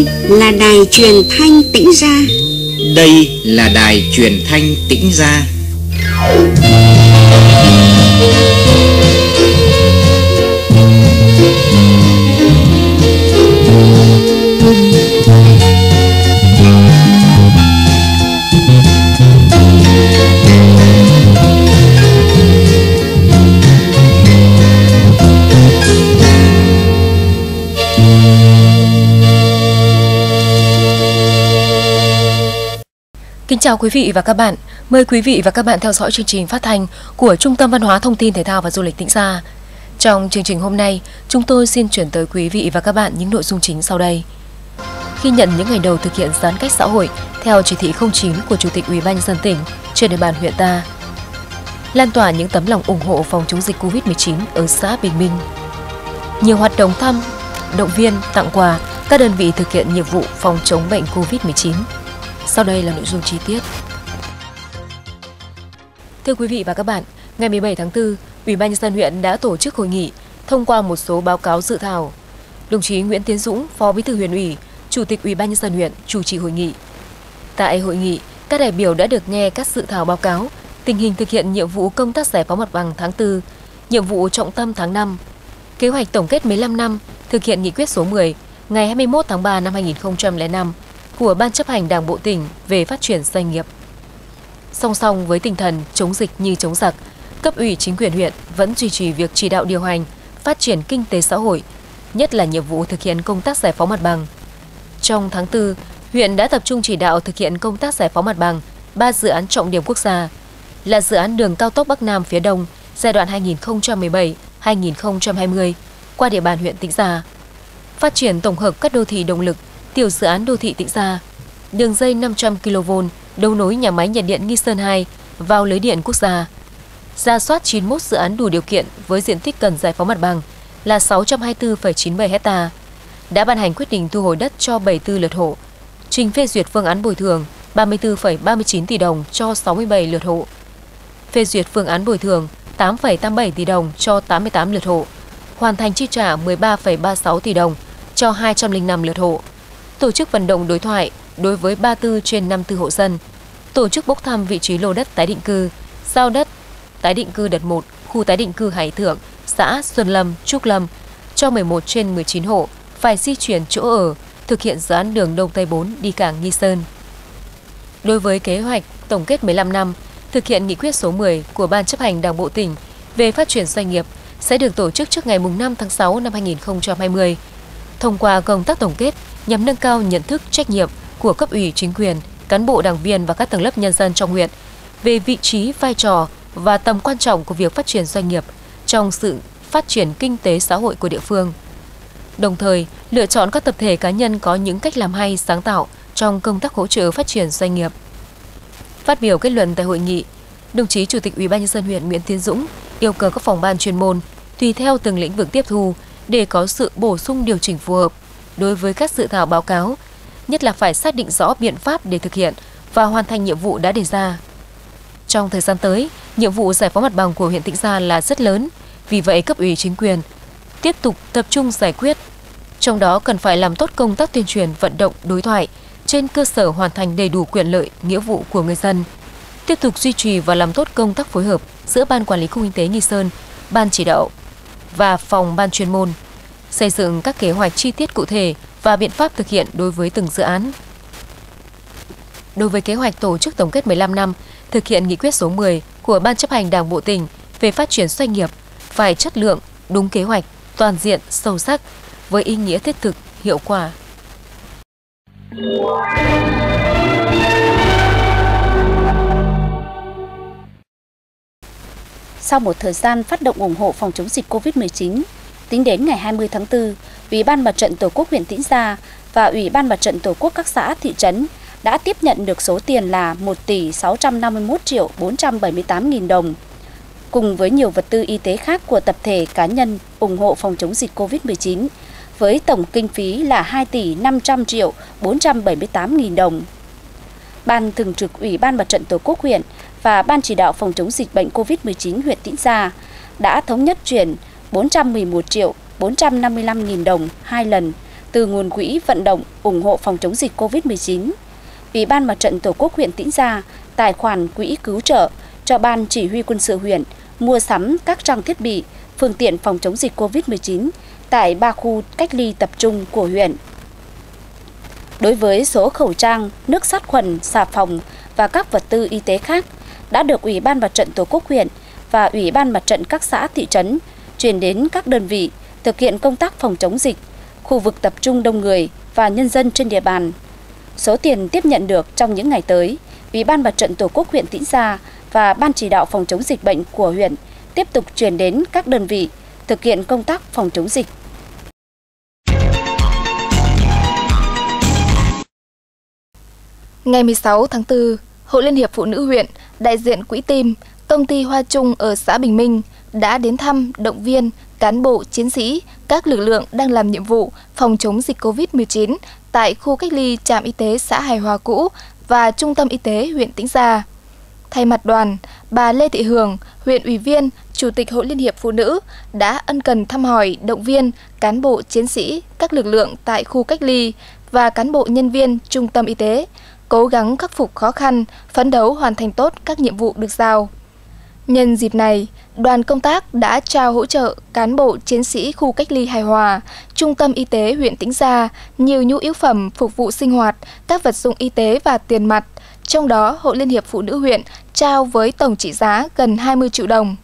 Đây là đài truyền thanh Tĩnh Gia. Đây là đài truyền thanh Tĩnh Gia. Kính chào quý vị và các bạn. Mời quý vị và các bạn theo dõi chương trình phát thanh của Trung tâm Văn hóa Thông tin Thể thao và Du lịch Tĩnh Gia. Trong chương trình hôm nay, chúng tôi xin chuyển tới quý vị và các bạn những nội dung chính sau đây. Khi nhận những ngày đầu thực hiện giãn cách xã hội theo chỉ thị 09 của Chủ tịch Ủy ban nhân dân tỉnh trên địa bàn huyện ta, lan tỏa những tấm lòng ủng hộ phòng chống dịch Covid-19 ở xã Bình Minh. Nhiều hoạt động thăm, động viên, tặng quà các đơn vị thực hiện nhiệm vụ phòng chống bệnh Covid-19. Sau đây là nội dung chi tiết. Thưa quý vị và các bạn, ngày 17 tháng 4, Ủy ban nhân dân huyện đã tổ chức hội nghị thông qua một số báo cáo dự thảo. Đồng chí Nguyễn Tiến Dũng, Phó Bí thư Huyện ủy, Chủ tịch Ủy ban nhân dân huyện chủ trì hội nghị. Tại hội nghị, các đại biểu đã được nghe các dự thảo báo cáo, tình hình thực hiện nhiệm vụ công tác giải phóng mặt bằng tháng 4, nhiệm vụ trọng tâm tháng 5, kế hoạch tổng kết 15 năm thực hiện nghị quyết số 10 ngày 21 tháng 3 năm 2005 của Ban chấp hành Đảng bộ tỉnh về phát triển doanh nghiệp. Song song với tinh thần chống dịch như chống giặc, cấp ủy chính quyền huyện vẫn duy trì việc chỉ đạo điều hành, phát triển kinh tế xã hội, nhất là nhiệm vụ thực hiện công tác giải phóng mặt bằng. Trong tháng 4, huyện đã tập trung chỉ đạo thực hiện công tác giải phóng mặt bằng 3 dự án trọng điểm quốc gia là dự án đường cao tốc Bắc Nam phía Đông giai đoạn 2017-2020 qua địa bàn huyện Tĩnh Gia, phát triển tổng hợp các đô thị động lực, tiểu dự án đô thị Tĩnh Gia, đường dây 500 kV đấu nối nhà máy nhiệt điện Nghi Sơn 2 vào lưới điện quốc gia, rà soát 91 dự án đủ điều kiện với diện tích cần giải phóng mặt bằng là 624,97 ha, đã ban hành quyết định thu hồi đất cho 74 lượt hộ, trình phê duyệt phương án bồi thường 34,39 tỷ đồng cho 67 lượt hộ, phê duyệt phương án bồi thường 8,87 tỷ đồng cho 88 lượt hộ, hoàn thành chi trả 13,36 tỷ đồng cho 205 lượt hộ, tổ chức vận động đối thoại đối với 34 trên 54 hộ dân, tổ chức bốc thăm vị trí lô đất tái định cư, giao đất tái định cư đợt 1, khu tái định cư Hải Thượng, xã Xuân Lâm, Trúc Lâm cho 11 trên 19 hộ phải di chuyển chỗ ở, thực hiện dự án đường Đông Tây 4 đi cảng Nghi Sơn. Đối với kế hoạch tổng kết 15 năm thực hiện nghị quyết số 10 của Ban chấp hành Đảng bộ tỉnh về phát triển doanh nghiệp sẽ được tổ chức trước ngày 5 tháng 6 năm 2020. Thông qua công tác tổng kết nhằm nâng cao nhận thức, trách nhiệm của cấp ủy chính quyền, cán bộ đảng viên và các tầng lớp nhân dân trong huyện về vị trí, vai trò và tầm quan trọng của việc phát triển doanh nghiệp trong sự phát triển kinh tế xã hội của địa phương. Đồng thời, lựa chọn các tập thể cá nhân có những cách làm hay, sáng tạo trong công tác hỗ trợ phát triển doanh nghiệp. Phát biểu kết luận tại hội nghị, đồng chí Chủ tịch Ủy ban nhân dân huyện Nguyễn Tiến Dũng yêu cầu các phòng ban chuyên môn tùy theo từng lĩnh vực tiếp thu để có sự bổ sung điều chỉnh phù hợp đối với các dự thảo báo cáo, nhất là phải xác định rõ biện pháp để thực hiện và hoàn thành nhiệm vụ đã đề ra. Trong thời gian tới, nhiệm vụ giải phóng mặt bằng của huyện Tĩnh Gia là rất lớn, vì vậy cấp ủy chính quyền tiếp tục tập trung giải quyết. Trong đó cần phải làm tốt công tác tuyên truyền, vận động, đối thoại trên cơ sở hoàn thành đầy đủ quyền lợi, nghĩa vụ của người dân. Tiếp tục duy trì và làm tốt công tác phối hợp giữa Ban Quản lý Khu Kinh tế Nghi Sơn, Ban chỉ đạo và phòng ban chuyên môn, xây dựng các kế hoạch chi tiết cụ thể và biện pháp thực hiện đối với từng dự án. Đối với kế hoạch tổ chức tổng kết 15 năm thực hiện nghị quyết số 10 của Ban chấp hành Đảng bộ tỉnh về phát triển doanh nghiệp phải chất lượng, đúng kế hoạch, toàn diện, sâu sắc, với ý nghĩa thiết thực, hiệu quả. Sau một thời gian phát động ủng hộ phòng chống dịch Covid-19, tính đến ngày 20 tháng 4, Ủy ban Mặt trận Tổ quốc huyện Tĩnh Gia và Ủy ban Mặt trận Tổ quốc các xã, thị trấn đã tiếp nhận được số tiền là 1 tỷ 651 triệu 478 nghìn đồng, cùng với nhiều vật tư y tế khác của tập thể cá nhân ủng hộ phòng chống dịch Covid-19, với tổng kinh phí là 2 tỷ 500 triệu 478 nghìn đồng. Ban Thường trực Ủy ban Mặt trận Tổ quốc huyện và Ban chỉ đạo phòng chống dịch bệnh Covid-19 huyện Tĩnh Gia đã thống nhất chuyển 411 triệu 455 nghìn đồng 2 lần từ nguồn quỹ vận động ủng hộ phòng chống dịch COVID-19. Ủy ban Mặt trận Tổ quốc huyện Tĩnh Gia tài khoản quỹ cứu trợ cho Ban Chỉ huy Quân sự huyện mua sắm các trang thiết bị, phương tiện phòng chống dịch COVID-19 tại 3 khu cách ly tập trung của huyện. Đối với số khẩu trang, nước sát khuẩn, xà phòng và các vật tư y tế khác đã được Ủy ban Mặt trận Tổ quốc huyện và Ủy ban Mặt trận các xã thị trấn chuyển đến các đơn vị thực hiện công tác phòng chống dịch, khu vực tập trung đông người và nhân dân trên địa bàn. Số tiền tiếp nhận được trong những ngày tới, Ủy ban Mặt trận Tổ quốc huyện Tĩnh Gia và Ban chỉ đạo phòng chống dịch bệnh của huyện tiếp tục chuyển đến các đơn vị thực hiện công tác phòng chống dịch. Ngày 16 tháng 4, Hội Liên hiệp Phụ nữ huyện, đại diện Quỹ Tim, công ty Hoa Trung ở xã Bình Minh đã đến thăm, động viên cán bộ, chiến sĩ, các lực lượng đang làm nhiệm vụ phòng chống dịch COVID-19 tại khu cách ly trạm y tế xã Hải Hòa cũ và Trung tâm Y tế huyện Tĩnh Gia. Thay mặt đoàn, bà Lê Thị Hường, huyện ủy viên, Chủ tịch Hội Liên hiệp Phụ nữ đã ân cần thăm hỏi, động viên cán bộ, chiến sĩ, các lực lượng tại khu cách ly và cán bộ nhân viên Trung tâm Y tế, cố gắng khắc phục khó khăn, phấn đấu hoàn thành tốt các nhiệm vụ được giao. Nhân dịp này, đoàn công tác đã trao hỗ trợ cán bộ chiến sĩ khu cách ly Hải Hòa, Trung tâm Y tế huyện Tĩnh Gia nhiều nhu yếu phẩm phục vụ sinh hoạt, các vật dụng y tế và tiền mặt. Trong đó, Hội Liên hiệp Phụ nữ huyện trao với tổng trị giá gần 20 triệu đồng.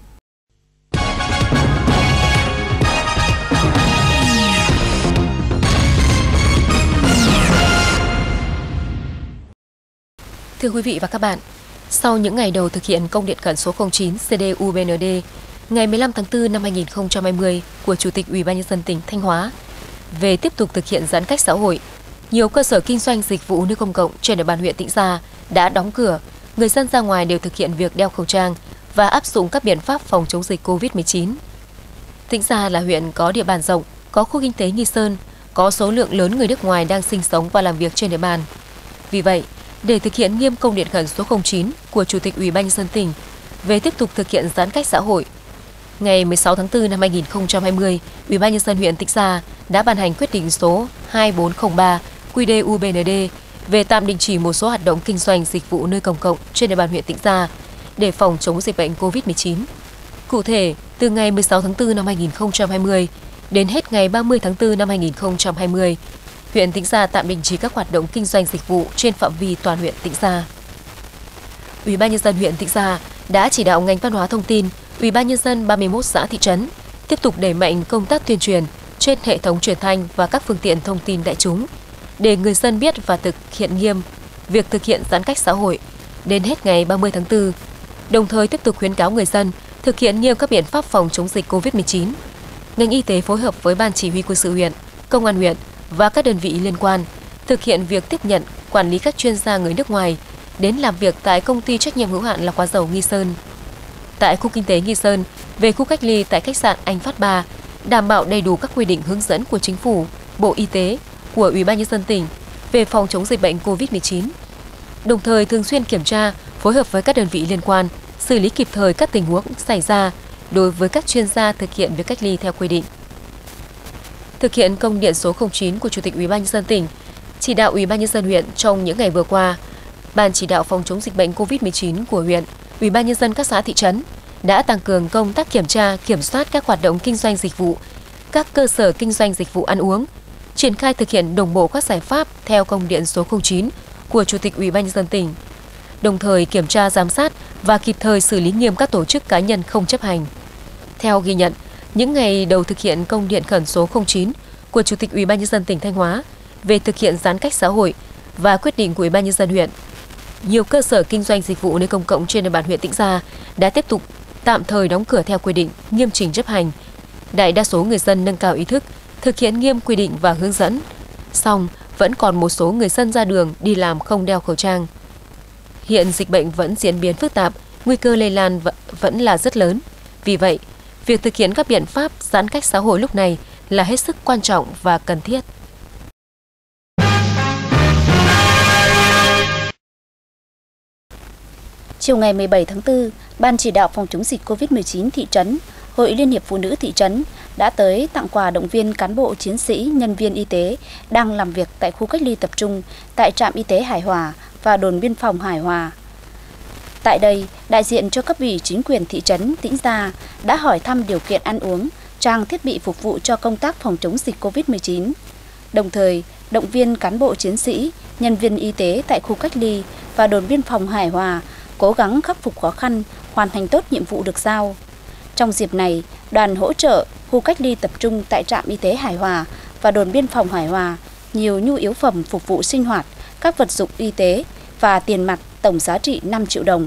Thưa quý vị và các bạn, sau những ngày đầu thực hiện công điện khẩn số 09 CDU-BND ngày 15 tháng 4 năm 2020 của Chủ tịch Ủy ban Nhân dân tỉnh Thanh Hóa về tiếp tục thực hiện giãn cách xã hội, nhiều cơ sở kinh doanh dịch vụ nơi công cộng trên địa bàn huyện Tĩnh Gia đã đóng cửa, người dân ra ngoài đều thực hiện việc đeo khẩu trang và áp dụng các biện pháp phòng chống dịch COVID-19. Tĩnh Gia là huyện có địa bàn rộng, có khu kinh tế Nghi Sơn, có số lượng lớn người nước ngoài đang sinh sống và làm việc trên địa bàn. Vì vậy, để thực hiện nghiêm công điện khẩn số 09 của Chủ tịch Ủy ban Nhân dân tỉnh về tiếp tục thực hiện giãn cách xã hội, ngày 16 tháng 4 năm 2020, Ủy ban Nhân dân huyện Tĩnh Gia đã ban hành quyết định số 2403 QĐ-UBND về tạm đình chỉ một số hoạt động kinh doanh dịch vụ nơi công cộng trên địa bàn huyện Tĩnh Gia để phòng chống dịch bệnh COVID-19. Cụ thể, từ ngày 16 tháng 4 năm 2020 đến hết ngày 30 tháng 4 năm 2020, huyện Tĩnh Gia tạm đình chỉ các hoạt động kinh doanh dịch vụ trên phạm vi toàn huyện Tĩnh Gia. Ủy ban Nhân dân huyện Tĩnh Gia đã chỉ đạo ngành văn hóa thông tin, Ủy ban Nhân dân 31 xã thị trấn tiếp tục đẩy mạnh công tác tuyên truyền trên hệ thống truyền thanh và các phương tiện thông tin đại chúng để người dân biết và thực hiện nghiêm việc thực hiện giãn cách xã hội đến hết ngày 30 tháng 4, đồng thời tiếp tục khuyến cáo người dân thực hiện nghiêm các biện pháp phòng chống dịch COVID-19. Ngành y tế phối hợp với Ban Chỉ huy Quân sự huyện, Công an huyện và các đơn vị liên quan thực hiện việc tiếp nhận, quản lý các chuyên gia người nước ngoài đến làm việc tại công ty trách nhiệm hữu hạn lọc hóa dầu Nghi Sơn. Tại khu kinh tế Nghi Sơn, về khu cách ly tại khách sạn Anh Phát 3, đảm bảo đầy đủ các quy định hướng dẫn của Chính phủ, Bộ Y tế, của Ủy ban Nhân dân tỉnh về phòng chống dịch bệnh COVID-19. Đồng thời thường xuyên kiểm tra, phối hợp với các đơn vị liên quan, xử lý kịp thời các tình huống xảy ra đối với các chuyên gia thực hiện việc cách ly theo quy định. Thực hiện công điện số 09 của Chủ tịch Ủy ban Nhân dân tỉnh, chỉ đạo Ủy ban Nhân dân huyện trong những ngày vừa qua, Ban chỉ đạo phòng chống dịch bệnh COVID-19 của huyện, Ủy ban Nhân dân các xã thị trấn đã tăng cường công tác kiểm tra, kiểm soát các hoạt động kinh doanh dịch vụ, các cơ sở kinh doanh dịch vụ ăn uống, triển khai thực hiện đồng bộ các giải pháp theo công điện số 09 của Chủ tịch Ủy ban Nhân dân tỉnh, đồng thời kiểm tra giám sát và kịp thời xử lý nghiêm các tổ chức cá nhân không chấp hành. Theo ghi nhận, những ngày đầu thực hiện công điện khẩn số 09 của Chủ tịch Ủy ban Nhân dân tỉnh Thanh Hóa về thực hiện giãn cách xã hội và quyết định của Ủy ban Nhân dân huyện, nhiều cơ sở kinh doanh dịch vụ nơi công cộng trên địa bàn huyện Tĩnh Gia đã tiếp tục tạm thời đóng cửa theo quy định, nghiêm chỉnh chấp hành. Đại đa số người dân nâng cao ý thức, thực hiện nghiêm quy định và hướng dẫn. Song vẫn còn một số người dân ra đường đi làm không đeo khẩu trang. Hiện dịch bệnh vẫn diễn biến phức tạp, nguy cơ lây lan vẫn là rất lớn. Vì vậy, việc thực hiện các biện pháp giãn cách xã hội lúc này là hết sức quan trọng và cần thiết. Chiều ngày 17 tháng 4, Ban chỉ đạo phòng chống dịch COVID-19 thị trấn Hội Liên hiệp Phụ nữ thị trấn đã tới tặng quà động viên cán bộ chiến sĩ, nhân viên y tế đang làm việc tại khu cách ly tập trung tại trạm y tế Hải Hòa và đồn biên phòng Hải Hòa. Tại đây, đại diện cho cấp ủy chính quyền thị trấn Tĩnh Gia đã hỏi thăm điều kiện ăn uống, trang thiết bị phục vụ cho công tác phòng chống dịch COVID-19. Đồng thời, động viên cán bộ chiến sĩ, nhân viên y tế tại khu cách ly và đồn biên phòng Hải Hòa cố gắng khắc phục khó khăn, hoàn thành tốt nhiệm vụ được giao. Trong dịp này, đoàn hỗ trợ khu cách ly tập trung tại trạm y tế Hải Hòa và đồn biên phòng Hải Hòa nhiều nhu yếu phẩm phục vụ sinh hoạt, các vật dụng y tế và tiền mặt tổng giá trị 5 triệu đồng.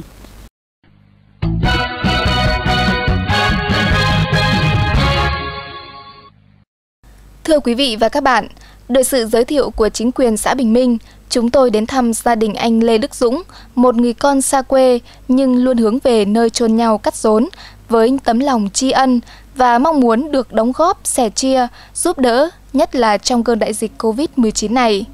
Thưa quý vị và các bạn, được sự giới thiệu của chính quyền xã Bình Minh, chúng tôi đến thăm gia đình anh Lê Đức Dũng, một người con xa quê nhưng luôn hướng về nơi chôn nhau cắt rốn với tấm lòng tri ân và mong muốn được đóng góp, sẻ chia, giúp đỡ, nhất là trong cơn đại dịch Covid-19 này.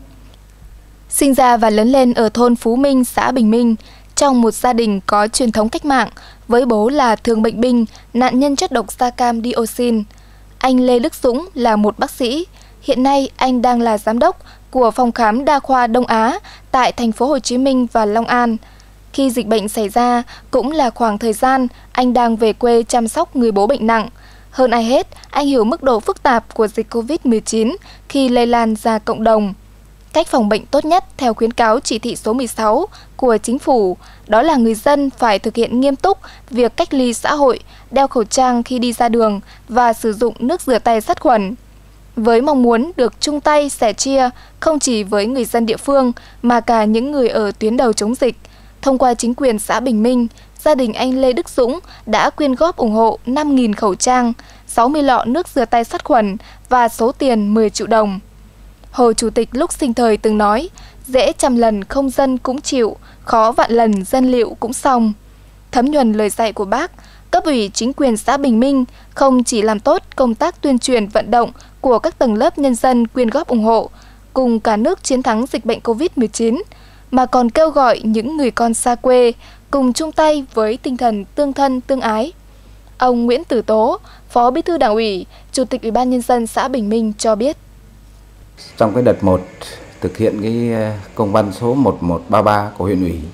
Sinh ra và lớn lên ở thôn Phú Minh, xã Bình Minh, trong một gia đình có truyền thống cách mạng, với bố là thương bệnh binh, nạn nhân chất độc da cam dioxin. Anh Lê Đức Dũng là một bác sĩ. Hiện nay anh đang là giám đốc của phòng khám đa khoa Đông Á tại thành phố Hồ Chí Minh và Long An. Khi dịch bệnh xảy ra cũng là khoảng thời gian anh đang về quê chăm sóc người bố bệnh nặng. Hơn ai hết, anh hiểu mức độ phức tạp của dịch Covid-19 khi lây lan ra cộng đồng. Cách phòng bệnh tốt nhất theo khuyến cáo chỉ thị số 16 của chính phủ, đó là người dân phải thực hiện nghiêm túc việc cách ly xã hội, đeo khẩu trang khi đi ra đường và sử dụng nước rửa tay sát khuẩn. Với mong muốn được chung tay sẻ chia không chỉ với người dân địa phương mà cả những người ở tuyến đầu chống dịch, thông qua chính quyền xã Bình Minh, gia đình anh Lê Đức Dũng đã quyên góp ủng hộ 5.000 khẩu trang, 60 lọ nước rửa tay sát khuẩn và số tiền 10 triệu đồng. Hồ Chủ tịch lúc sinh thời từng nói, dễ trăm lần không dân cũng chịu, khó vạn lần dân liệu cũng xong. Thấm nhuần lời dạy của Bác, cấp ủy chính quyền xã Bình Minh không chỉ làm tốt công tác tuyên truyền vận động của các tầng lớp nhân dân quyên góp ủng hộ, cùng cả nước chiến thắng dịch bệnh Covid-19, mà còn kêu gọi những người con xa quê cùng chung tay với tinh thần tương thân tương ái. Ông Nguyễn Tử Tố, Phó Bí thư Đảng ủy, Chủ tịch Ủy ban Nhân dân xã Bình Minh cho biết. Trong cái đợt 1 thực hiện cái công văn số 1133 của huyện ủy,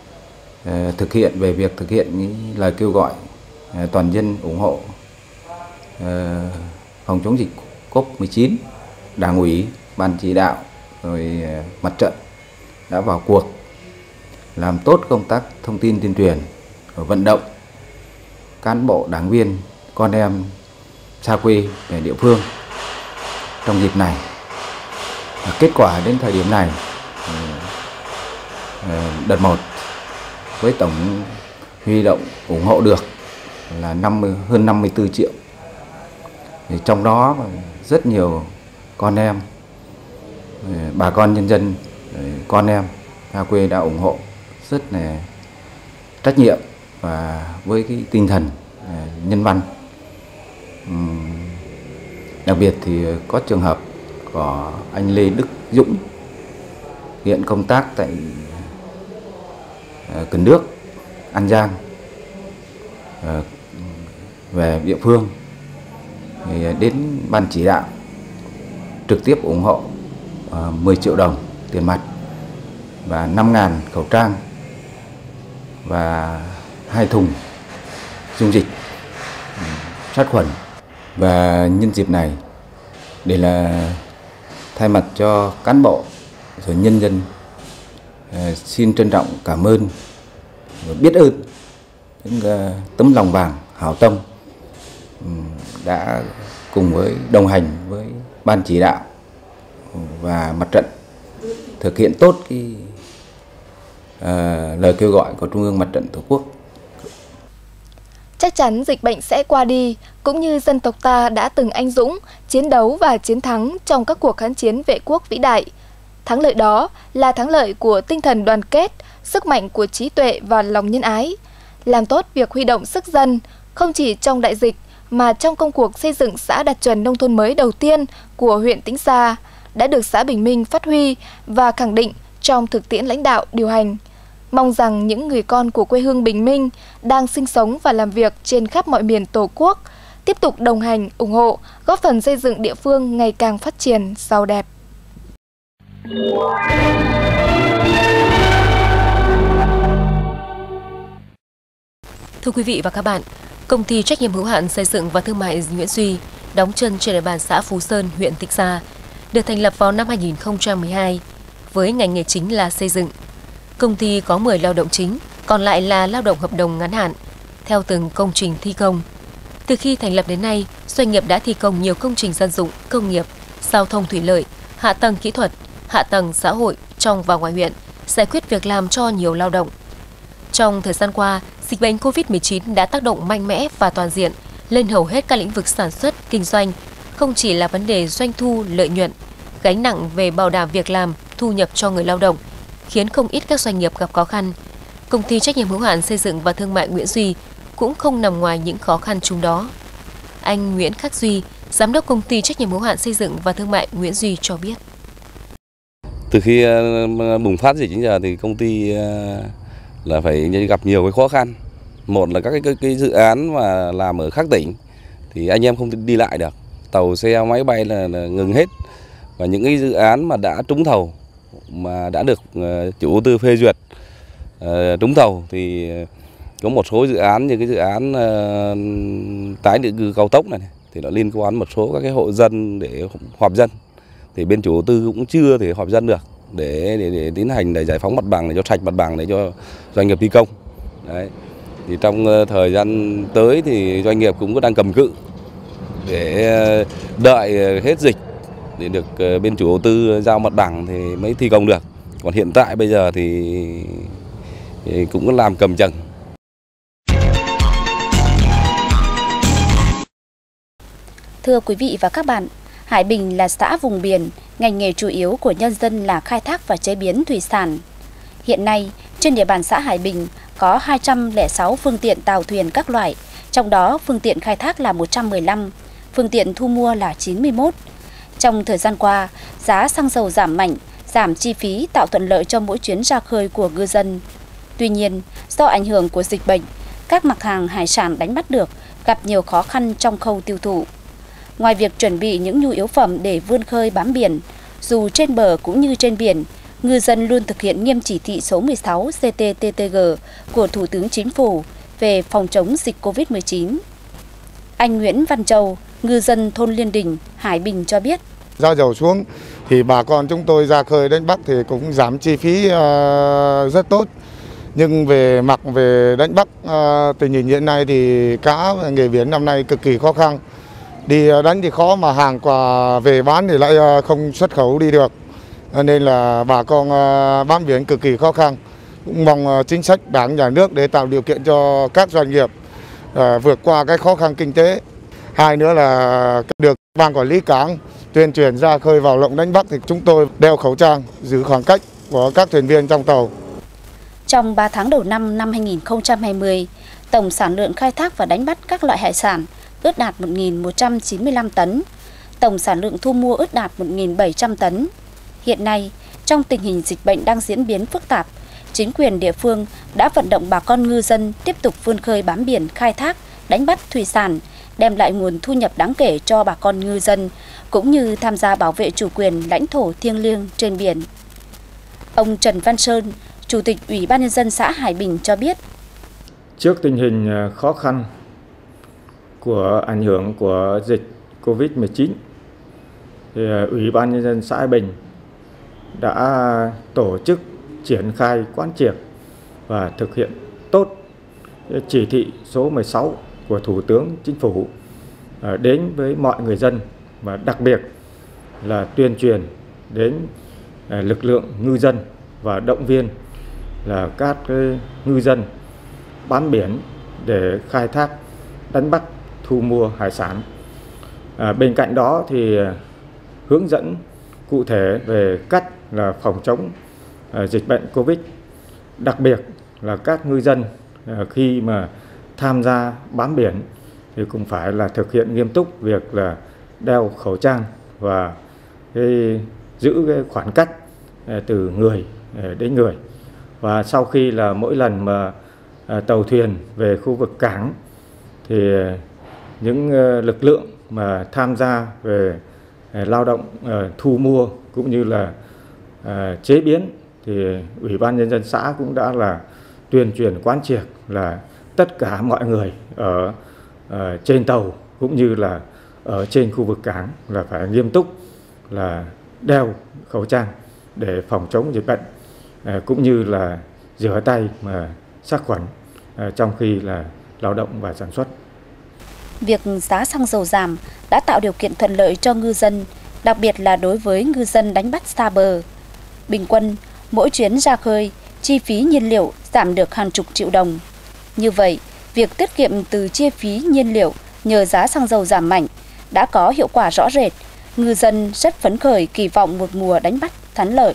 thực hiện về việc thực hiện những lời kêu gọi toàn dân ủng hộ phòng chống dịch COVID-19, Đảng ủy, Ban chỉ đạo, rồi mặt trận đã vào cuộc làm tốt công tác thông tin tuyên truyền, vận động cán bộ, đảng viên, con em xa quê về địa phương trong dịp này. Kết quả đến thời điểm này, đợt 1 với tổng huy động ủng hộ được là hơn 54 triệu. Trong đó rất nhiều con em, bà con nhân dân, con em xa quê đã ủng hộ rất là trách nhiệm và với cái tinh thần nhân văn. Đặc biệt thì có trường hợp của anh Lê Đức Dũng hiện công tác tại Cần Đước, An Giang, về địa phương thì đến ban chỉ đạo trực tiếp ủng hộ 10 triệu đồng tiền mặt và 5.000 khẩu trang và 2 thùng dung dịch sát khuẩn. Và nhân dịp này để là thay mặt cho cán bộ rồi nhân dân xin trân trọng cảm ơn và biết ơn những tấm lòng vàng hảo tâm đã cùng với đồng hành với ban chỉ đạo và mặt trận thực hiện tốt cái lời kêu gọi của Trung ương Mặt trận Tổ quốc. Chắc chắn dịch bệnh sẽ qua đi, cũng như dân tộc ta đã từng anh dũng, chiến đấu và chiến thắng trong các cuộc kháng chiến vệ quốc vĩ đại. Thắng lợi đó là thắng lợi của tinh thần đoàn kết, sức mạnh của trí tuệ và lòng nhân ái. Làm tốt việc huy động sức dân, không chỉ trong đại dịch, mà trong công cuộc xây dựng xã đạt chuẩn nông thôn mới đầu tiên của huyện Tĩnh Gia, đã được xã Bình Minh phát huy và khẳng định trong thực tiễn lãnh đạo điều hành. Mong rằng những người con của quê hương Bình Minh đang sinh sống và làm việc trên khắp mọi miền Tổ quốc tiếp tục đồng hành, ủng hộ, góp phần xây dựng địa phương ngày càng phát triển, giàu đẹp. Thưa quý vị và các bạn, Công ty trách nhiệm hữu hạn xây dựng và thương mại Nguyễn Duy đóng chân trên địa bàn xã Phú Sơn, huyện Tĩnh Gia, được thành lập vào năm 2012 với ngành nghề chính là xây dựng. Công ty có 10 lao động chính, còn lại là lao động hợp đồng ngắn hạn theo từng công trình thi công. Từ khi thành lập đến nay, doanh nghiệp đã thi công nhiều công trình dân dụng, công nghiệp, giao thông thủy lợi, hạ tầng kỹ thuật, hạ tầng xã hội trong và ngoài huyện, giải quyết việc làm cho nhiều lao động. Trong thời gian qua, dịch bệnh COVID-19 đã tác động mạnh mẽ và toàn diện lên hầu hết các lĩnh vực sản xuất, kinh doanh, không chỉ là vấn đề doanh thu, lợi nhuận, gánh nặng về bảo đảm việc làm, thu nhập cho người lao động, khiến không ít các doanh nghiệp gặp khó khăn. Công ty trách nhiệm hữu hạn xây dựng và thương mại Nguyễn Duy cũng không nằm ngoài những khó khăn chung đó. Anh Nguyễn Khắc Duy, giám đốc công ty trách nhiệm hữu hạn xây dựng và thương mại Nguyễn Duy cho biết. Từ khi bùng phát dịch đến giờ thì công ty là phải gặp nhiều cái khó khăn. Một là các cái dự án mà làm ở khác tỉnh thì anh em không đi lại được, tàu xe máy bay là ngừng hết. Và những cái dự án mà đã trúng thầu mà đã được chủ đầu tư phê duyệt trúng thầu thì có một số dự án như cái dự án tái định cư cao tốc này thì nó liên quan một số các cái hộ dân để họp dân, thì bên chủ đầu tư cũng chưa thể họp dân được để tiến hành để giải phóng mặt bằng, để cho sạch mặt bằng để cho doanh nghiệp thi công. Đấy. Thì trong thời gian tới thì doanh nghiệp cũng đang cầm cự để đợi hết dịch để được bên chủ đầu tư giao mặt bằng thì mới thi công được. Còn hiện tại bây giờ thì cũng làm cầm chừng. Thưa quý vị và các bạn, Hải Bình là xã vùng biển, ngành nghề chủ yếu của nhân dân là khai thác và chế biến thủy sản. Hiện nay, trên địa bàn xã Hải Bình có 206 phương tiện tàu thuyền các loại, trong đó phương tiện khai thác là 115, phương tiện thu mua là 91. Trong thời gian qua, giá xăng dầu giảm mạnh, giảm chi phí tạo thuận lợi cho mỗi chuyến ra khơi của ngư dân. Tuy nhiên, do ảnh hưởng của dịch bệnh, các mặt hàng hải sản đánh bắt được gặp nhiều khó khăn trong khâu tiêu thụ. Ngoài việc chuẩn bị những nhu yếu phẩm để vươn khơi bám biển, dù trên bờ cũng như trên biển, ngư dân luôn thực hiện nghiêm chỉ thị số 16 CTTTG của Thủ tướng Chính phủ về phòng chống dịch COVID-19. Anh Nguyễn Văn Châu, ngư dân thôn Liên Đình, Hải Bình cho biết. Giá dầu xuống thì bà con chúng tôi ra khơi đánh bắt thì cũng giảm chi phí rất tốt. Nhưng về đánh bắt tình hình hiện nay thì cá nghề biển năm nay cực kỳ khó khăn. Đi đánh thì khó mà hàng quà về bán thì lại không xuất khẩu đi được. Nên là bà con bám biển cực kỳ khó khăn. Cũng mong chính sách Đảng, Nhà nước để tạo điều kiện cho các doanh nghiệp vượt qua cái khó khăn kinh tế. Hai nữa là được ban quản lý cảng tuyên truyền ra khơi vào lộng đánh bắt thì chúng tôi đeo khẩu trang, giữ khoảng cách của các thuyền viên trong tàu. Trong 3 tháng đầu năm 2020, tổng sản lượng khai thác và đánh bắt các loại hải sản ước đạt 1.195 tấn, tổng sản lượng thu mua ước đạt 1.700 tấn. Hiện nay, trong tình hình dịch bệnh đang diễn biến phức tạp, chính quyền địa phương đã vận động bà con ngư dân tiếp tục vươn khơi bám biển khai thác, đánh bắt thủy sản, đem lại nguồn thu nhập đáng kể cho bà con ngư dân, cũng như tham gia bảo vệ chủ quyền lãnh thổ thiêng liêng trên biển. Ông Trần Văn Sơn, Chủ tịch Ủy ban Nhân dân xã Hải Bình cho biết. Trước tình hình khó khăn của ảnh hưởng của dịch COVID-19, thì Ủy ban Nhân dân xã Hải Bình đã tổ chức triển khai quán triệt và thực hiện tốt chỉ thị số 16 của Thủ tướng Chính phủ đến với mọi người dân, và đặc biệt là tuyên truyền đến lực lượng ngư dân và động viên là các ngư dân bám biển để khai thác, đánh bắt, thu mua hải sản. Bên cạnh đó thì hướng dẫn cụ thể về cách là phòng chống dịch bệnh Covid. Đặc biệt là các ngư dân khi mà tham gia bám biển thì cũng phải là thực hiện nghiêm túc việc là đeo khẩu trang và giữ cái khoảng cách từ người đến người. Và sau khi là mỗi lần mà tàu thuyền về khu vực cảng thì những lực lượng mà tham gia về lao động thu mua cũng như là chế biến, thì Ủy ban Nhân dân xã cũng đã là tuyên truyền quán triệt là tất cả mọi người ở trên tàu cũng như là ở trên khu vực cảng là phải nghiêm túc là đeo khẩu trang để phòng chống dịch bệnh, cũng như là rửa tay mà sát khuẩn trong khi là lao động và sản xuất. Việc giá xăng dầu giảm đã tạo điều kiện thuận lợi cho ngư dân, đặc biệt là đối với ngư dân đánh bắt xa bờ. Bình quân, mỗi chuyến ra khơi, chi phí nhiên liệu giảm được hàng chục triệu đồng. Như vậy, việc tiết kiệm từ chi phí nhiên liệu nhờ giá xăng dầu giảm mạnh đã có hiệu quả rõ rệt. Ngư dân rất phấn khởi kỳ vọng một mùa đánh bắt thắng lợi.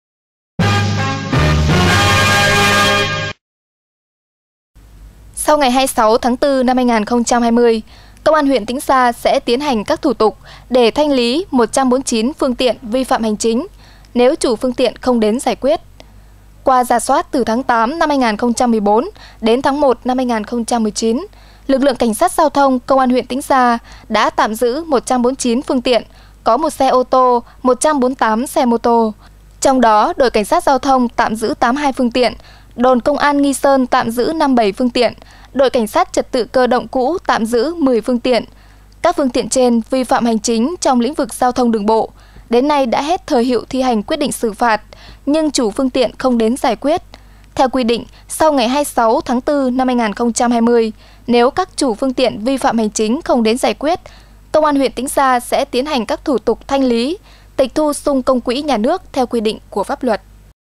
Sau ngày 26 tháng 4 năm 2020, Công an huyện Tĩnh Gia sẽ tiến hành các thủ tục để thanh lý 149 phương tiện vi phạm hành chính nếu chủ phương tiện không đến giải quyết. Qua rà soát từ tháng 8 năm 2014 đến tháng 1 năm 2019, lực lượng cảnh sát giao thông Công an huyện Tĩnh Gia đã tạm giữ 149 phương tiện, có 1 xe ô tô, 148 xe mô tô. Trong đó, đội cảnh sát giao thông tạm giữ 82 phương tiện, đồn công an Nghi Sơn tạm giữ 57 phương tiện, đội cảnh sát trật tự cơ động cũ tạm giữ 10 phương tiện. Các phương tiện trên vi phạm hành chính trong lĩnh vực giao thông đường bộ. Đến nay đã hết thời hiệu thi hành quyết định xử phạt, nhưng chủ phương tiện không đến giải quyết. Theo quy định, sau ngày 26 tháng 4 năm 2020, nếu các chủ phương tiện vi phạm hành chính không đến giải quyết, Công an huyện Tĩnh Gia sẽ tiến hành các thủ tục thanh lý, tịch thu sung công quỹ nhà nước theo quy định của pháp luật.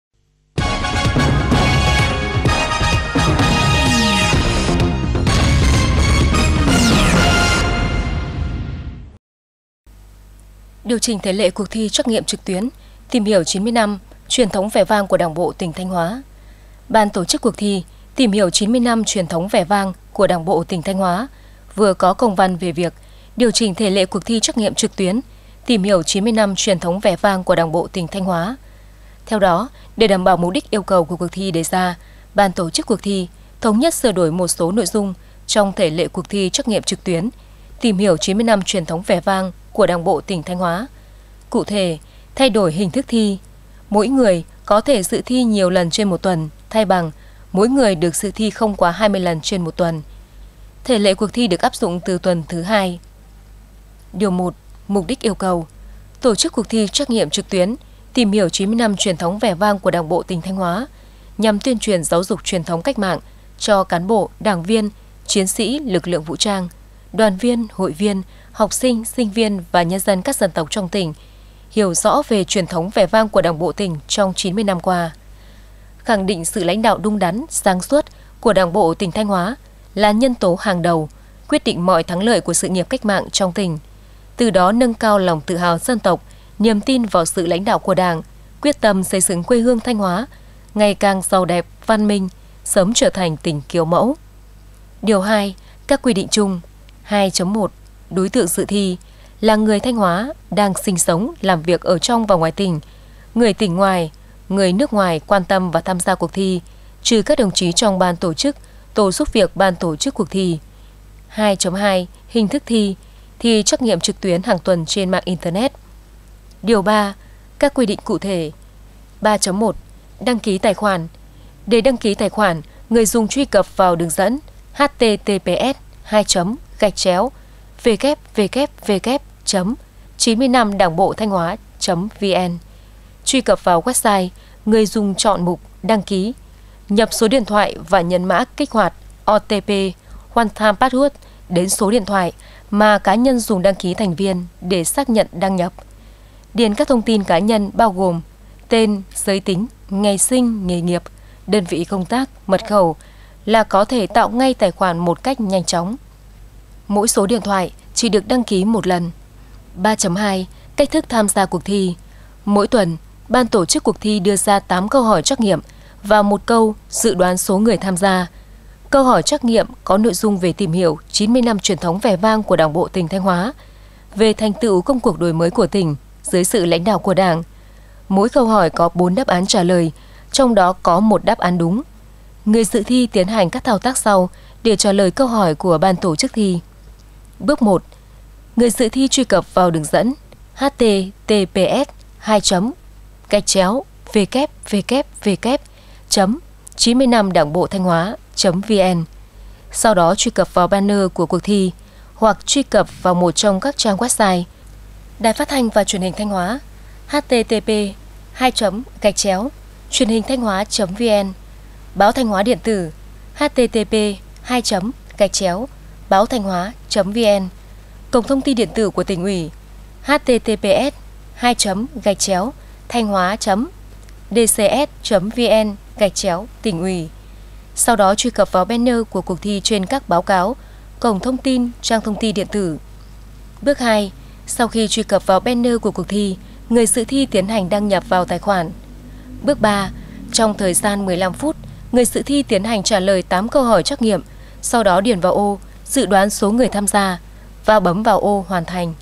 Điều chỉnh thể lệ cuộc thi trắc nghiệm trực tuyến, tìm hiểu 90 năm truyền thống vẻ vang của Đảng bộ tỉnh Thanh Hóa. Ban tổ chức cuộc thi tìm hiểu 90 năm truyền thống vẻ vang của Đảng bộ tỉnh Thanh Hóa vừa có công văn về việc điều chỉnh thể lệ cuộc thi trắc nghiệm trực tuyến, tìm hiểu 90 năm truyền thống vẻ vang của Đảng bộ tỉnh Thanh Hóa. Theo đó, để đảm bảo mục đích yêu cầu của cuộc thi đề ra, ban tổ chức cuộc thi thống nhất sửa đổi một số nội dung trong thể lệ cuộc thi trắc nghiệm trực tuyến, tìm hiểu 90 năm truyền thống vẻ vang của Đảng bộ tỉnh Thanh Hóa. Cụ thể, thay đổi hình thức thi. Mỗi người có thể dự thi nhiều lần trên một tuần, thay bằng mỗi người được dự thi không quá 20 lần trên một tuần. Thể lệ cuộc thi được áp dụng từ tuần thứ 2. Điều 1. Mục đích yêu cầu. Tổ chức cuộc thi trắc nghiệm trực tuyến, tìm hiểu 90 năm truyền thống vẻ vang của Đảng bộ tỉnh Thanh Hóa, nhằm tuyên truyền giáo dục truyền thống cách mạng cho cán bộ, đảng viên, chiến sĩ, lực lượng vũ trang, đoàn viên, hội viên, học sinh, sinh viên và nhân dân các dân tộc trong tỉnh hiểu rõ về truyền thống vẻ vang của Đảng bộ tỉnh trong 90 năm qua. Khẳng định sự lãnh đạo đúng đắn, sáng suốt của Đảng bộ tỉnh Thanh Hóa là nhân tố hàng đầu, quyết định mọi thắng lợi của sự nghiệp cách mạng trong tỉnh. Từ đó nâng cao lòng tự hào dân tộc, niềm tin vào sự lãnh đạo của Đảng, quyết tâm xây dựng quê hương Thanh Hóa ngày càng giàu đẹp, văn minh, sớm trở thành tỉnh kiểu mẫu. Điều 2. Các quy định chung. 2.1. Đối tượng dự thi là người Thanh Hóa đang sinh sống, làm việc ở trong và ngoài tỉnh, người tỉnh ngoài, người nước ngoài quan tâm và tham gia cuộc thi, trừ các đồng chí trong ban tổ chức, tổ giúp việc ban tổ chức cuộc thi. 2.2. Hình thức thi. Thi trắc nghiệm trực tuyến hàng tuần trên mạng Internet. Điều 3. Các quy định cụ thể. 3.1. Đăng ký tài khoản. Để đăng ký tài khoản, người dùng truy cập vào đường dẫn https://www.90namdangbothanhhoa.vn. Truy cập vào website, người dùng chọn mục đăng ký, nhập số điện thoại và nhấn mã kích hoạt OTP One Time Password đến số điện thoại mà cá nhân dùng đăng ký thành viên để xác nhận đăng nhập. Điền các thông tin cá nhân bao gồm tên, giới tính, ngày sinh, nghề nghiệp, đơn vị công tác, mật khẩu là có thể tạo ngay tài khoản một cách nhanh chóng. Mỗi số điện thoại chỉ được đăng ký một lần. 3.2. Cách thức tham gia cuộc thi. Mỗi tuần, ban tổ chức cuộc thi đưa ra 8 câu hỏi trắc nghiệm và một câu dự đoán số người tham gia. Câu hỏi trắc nghiệm có nội dung về tìm hiểu 90 năm truyền thống vẻ vang của Đảng bộ tỉnh Thanh Hóa, về thành tựu công cuộc đổi mới của tỉnh dưới sự lãnh đạo của Đảng. Mỗi câu hỏi có 4 đáp án trả lời, trong đó có một đáp án đúng. Người dự thi tiến hành các thao tác sau để trả lời câu hỏi của ban tổ chức thi. Bước 1. Người dự thi truy cập vào đường dẫn https://www.95đảng-bộ-thanh-hóa.vn. Sau đó truy cập vào banner của cuộc thi hoặc truy cập vào một trong các trang website Đài Phát thanh và Truyền hình Thanh Hóa http://truyền hình thanh-hóa.vn, Báo Thanh Hóa điện tử http://báo thanh-hóa.vn, cổng thông tin điện tử của tỉnh ủy https://thanh hóa.dcs.vn/tỉnh ủy. Sau đó truy cập vào banner của cuộc thi trên các báo cáo, cổng thông tin, trang thông tin điện tử. Bước 2. Sau khi truy cập vào banner của cuộc thi, người dự thi tiến hành đăng nhập vào tài khoản. Bước 3. Trong thời gian 15 phút, người dự thi tiến hành trả lời 8 câu hỏi trắc nghiệm, sau đó điền vào ô dự đoán số người tham gia và bấm vào ô hoàn thành.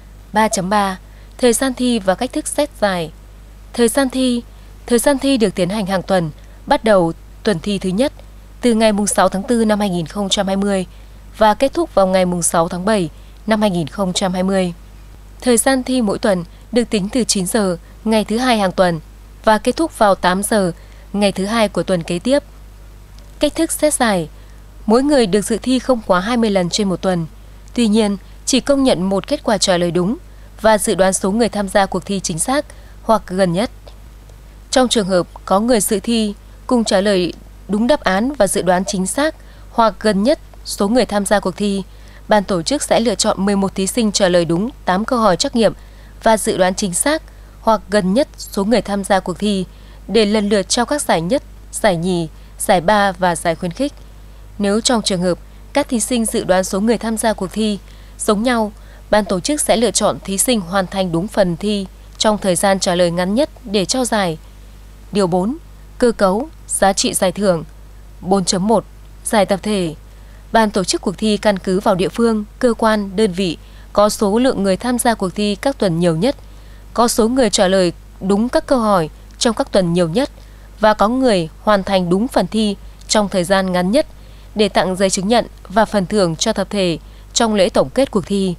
3.3. Thời gian thi và cách thức xét giải. Thời gian thi được tiến hành hàng tuần, bắt đầu tuần thi thứ nhất từ ngày 6 tháng 4 năm 2020 và kết thúc vào ngày 6 tháng 7 năm 2020. Thời gian thi mỗi tuần được tính từ 9 giờ ngày thứ hai hàng tuần và kết thúc vào 8 giờ ngày thứ hai của tuần kế tiếp. Cách thức xét giải. Mỗi người được dự thi không quá 20 lần trên một tuần. Tuy nhiên, chỉ công nhận một kết quả trả lời đúng và dự đoán số người tham gia cuộc thi chính xác hoặc gần nhất. Trong trường hợp có người dự thi cùng trả lời đúng đáp án và dự đoán chính xác hoặc gần nhất số người tham gia cuộc thi, ban tổ chức sẽ lựa chọn 11 thí sinh trả lời đúng 8 câu hỏi trắc nghiệm và dự đoán chính xác hoặc gần nhất số người tham gia cuộc thi để lần lượt trao các giải nhất, giải nhì, giải ba và giải khuyến khích. Nếu trong trường hợp các thí sinh dự đoán số người tham gia cuộc thi giống nhau, ban tổ chức sẽ lựa chọn thí sinh hoàn thành đúng phần thi trong thời gian trả lời ngắn nhất để trao giải. Điều 4. Cơ cấu, giá trị giải thưởng. 4.1. Giải tập thể. Ban tổ chức cuộc thi căn cứ vào địa phương, cơ quan, đơn vị có số lượng người tham gia cuộc thi các tuần nhiều nhất, có số người trả lời đúng các câu hỏi trong các tuần nhiều nhất và có người hoàn thành đúng phần thi trong thời gian ngắn nhất để tặng giấy chứng nhận và phần thưởng cho tập thể trong lễ tổng kết cuộc thi.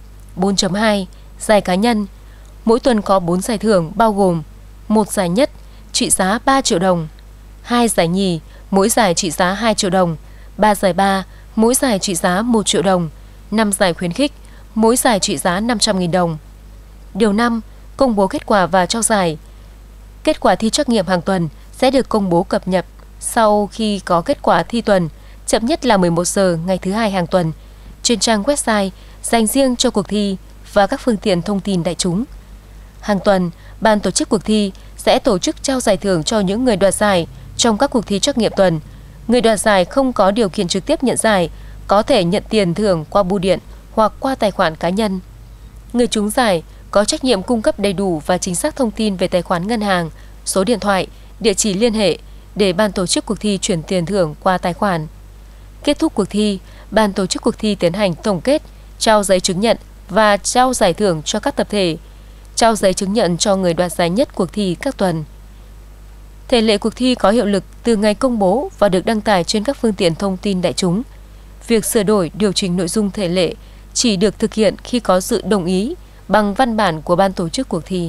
4.2. Giải cá nhân. Mỗi tuần có 4 giải thưởng bao gồm 1 giải nhất trị giá 3 triệu đồng, 2 giải nhì, mỗi giải trị giá 2 triệu đồng, 3 giải ba, mỗi giải trị giá 1 triệu đồng, 5 giải khuyến khích, mỗi giải trị giá 500.000 đồng. Điều 5. Công bố kết quả và trao giải. Kết quả thi trắc nghiệm hàng tuần sẽ được công bố cập nhật sau khi có kết quả thi tuần, chậm nhất là 11 giờ ngày thứ hai hàng tuần, trên trang website dành riêng cho cuộc thi và các phương tiện thông tin đại chúng. Hàng tuần, ban tổ chức cuộc thi sẽ tổ chức trao giải thưởng cho những người đoạt giải trong các cuộc thi trắc nghiệm tuần. Người đoạt giải không có điều kiện trực tiếp nhận giải, có thể nhận tiền thưởng qua bưu điện hoặc qua tài khoản cá nhân. Người trúng giải có trách nhiệm cung cấp đầy đủ và chính xác thông tin về tài khoản ngân hàng, số điện thoại, địa chỉ liên hệ để ban tổ chức cuộc thi chuyển tiền thưởng qua tài khoản. Kết thúc cuộc thi, ban tổ chức cuộc thi tiến hành tổng kết, trao giấy chứng nhận và trao giải thưởng cho các tập thể, trao giấy chứng nhận cho người đoạt giải nhất cuộc thi các tuần. Thể lệ cuộc thi có hiệu lực từ ngày công bố và được đăng tải trên các phương tiện thông tin đại chúng. Việc sửa đổi, điều chỉnh nội dung thể lệ chỉ được thực hiện khi có sự đồng ý bằng văn bản của ban tổ chức cuộc thi.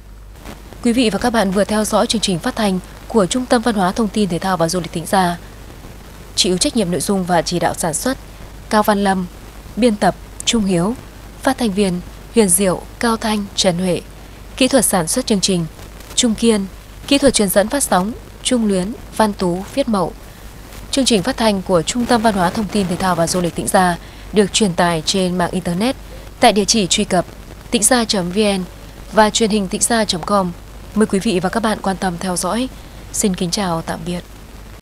Quý vị và các bạn vừa theo dõi chương trình phát thanh của Trung tâm Văn hóa Thông tin Thể thao và Du lịch Tĩnh Gia. Chịu trách nhiệm nội dung và chỉ đạo sản xuất Cao Văn Lâm, biên tập Trung Hiếu, phát thanh viên Huyền Diệu, Cao Thanh, Trần Huệ, kỹ thuật sản xuất chương trình Trung Kiên, kỹ thuật truyền dẫn phát sóng Trung Luyến, Văn Tú, Viết Mậu. Chương trình phát thanh của Trung tâm Văn hóa Thông tin Thể thao và Du lịch Tĩnh Gia được truyền tải trên mạng internet tại địa chỉ truy cập tĩnh-gia.vn và truyền hình tĩnh-gia.com. Mời quý vị và các bạn quan tâm theo dõi. Xin kính chào tạm biệt.